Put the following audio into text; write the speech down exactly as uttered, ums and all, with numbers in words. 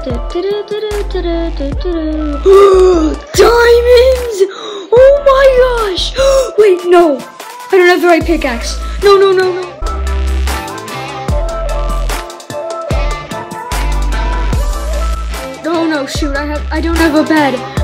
Diamonds! Oh my gosh! Wait, no! I don't have the right pickaxe. No, no, no, no. Oh no, shoot, I have I don't have a bed.